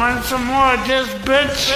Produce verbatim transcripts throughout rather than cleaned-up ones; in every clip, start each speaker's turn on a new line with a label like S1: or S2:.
S1: Want some more of this, bitch?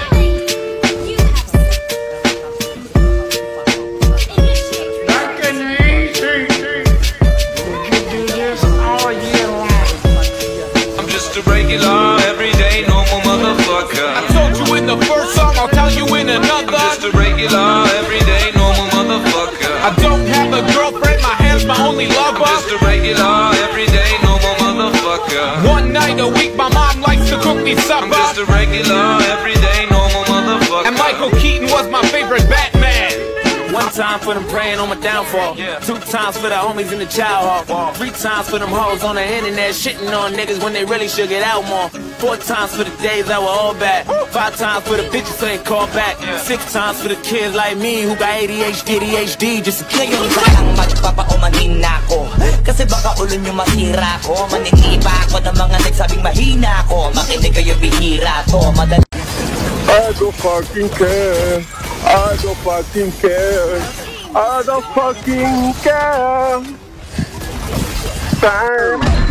S1: Back in the easy. We can do this all year long.
S2: I'm just a regular, everyday, normal motherfucker.
S3: I told you in the first song, I'll tell you in another.
S2: I'm just a regular, everyday, normal motherfucker.
S3: I don't have a girlfriend, my hand's my only lover.
S2: I'm just a regular, everyday, normal motherfucker.
S3: One night a week, my mom likes to cook me supper.
S2: I'm just a regular, everyday, normal motherfucker.
S3: And Michael Keaton was my favorite Batman.
S4: One time for them praying on my downfall.
S2: Yeah.
S4: Two times for the homies in the child hall. Three times for them hoes on the internet shitting on niggas when they really should get out more. Four times for the days that were all bad. Five times for the bitches so they call back.
S2: Yeah.
S4: Six times for the kids like me who got A D H D, A D H D just to kill you.
S5: Parang magpapaumanin na ako kasi baka ulo nyo masira ko. Manitipa ako ng mga nagsabing mahina ko. Makinig kayo bihira to. Madali
S6: I don't fucking care. I don't fucking care. I don't fucking care. Time.